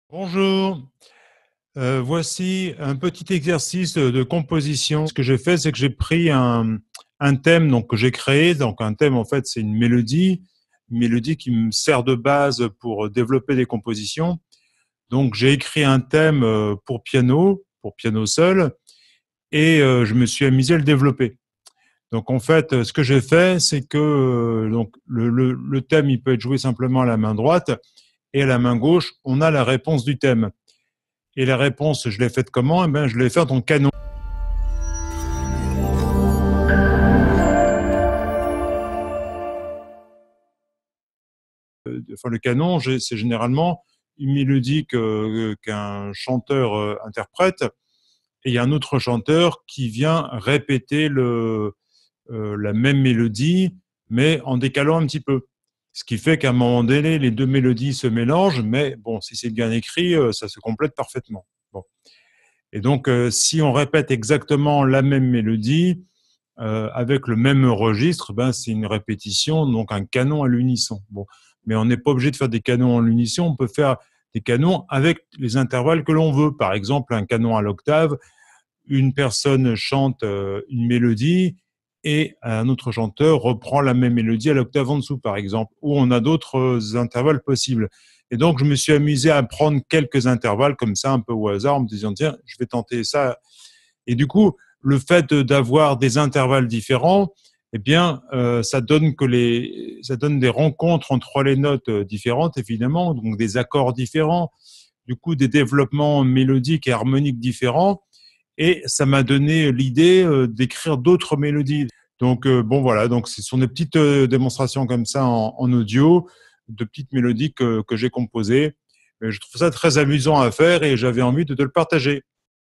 Bonjour, voici un petit exercice de composition. Ce que j'ai fait, c'est que j'ai pris un thème donc, que j'ai créé. Donc un thème, en fait, c'est une mélodie qui me sert de base pour développer des compositions. Donc j'ai écrit un thème pour piano seul, et je me suis amusé à le développer. Donc en fait, ce que j'ai fait, c'est que donc le thème, il peut être joué simplement à la main droite, et à la main gauche, on a la réponse du thème. Et la réponse, je l'ai faite comment? Eh ben, je l'ai faite en canon. Enfin, le canon, c'est généralement une mélodie qu'un chanteur interprète, et il y a un autre chanteur qui vient répéter la même mélodie, mais en décalant un petit peu. Ce qui fait qu'à un moment donné, les deux mélodies se mélangent, mais bon, si c'est bien écrit, ça se complète parfaitement. Bon. Et donc, si on répète exactement la même mélodie, avec le même registre, ben, c'est une répétition, donc un canon à l'unisson. Bon. Mais on n'est pas obligé de faire des canons à l'unisson, on peut faire des canons avec les intervalles que l'on veut. Par exemple, un canon à l'octave, une personne chante une mélodie et un autre chanteur reprend la même mélodie à l'octave en dessous, par exemple, ou on a d'autres intervalles possibles. Et donc, je me suis amusé à prendre quelques intervalles comme ça, un peu au hasard, en me disant, tiens, je vais tenter ça. Et du coup, le fait d'avoir des intervalles différents, eh bien, ça donne des rencontres entre les notes différentes, évidemment, donc des accords différents, du coup, des développements mélodiques et harmoniques différents. Et ça m'a donné l'idée d'écrire d'autres mélodies. Donc, bon, voilà, donc ce sont des petites démonstrations comme ça en audio, de petites mélodies que j'ai composées. Mais je trouve ça très amusant à faire et j'avais envie de te le partager.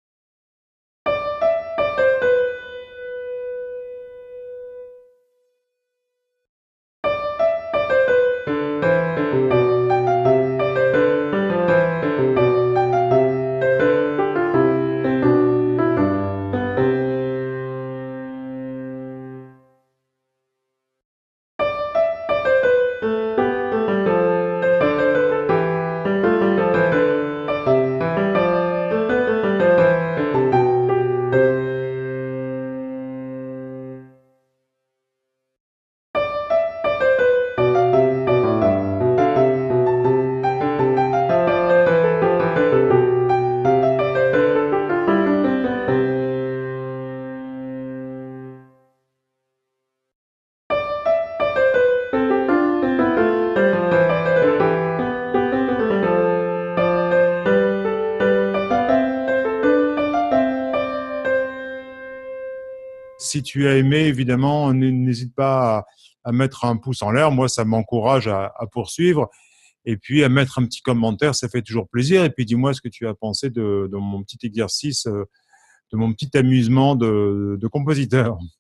Si tu as aimé, évidemment, n'hésite pas à mettre un pouce en l'air. Moi, ça m'encourage à poursuivre. Et puis, à mettre un petit commentaire, ça fait toujours plaisir. Et puis, dis-moi ce que tu as pensé de mon petit exercice, de mon petit amusement de compositeur.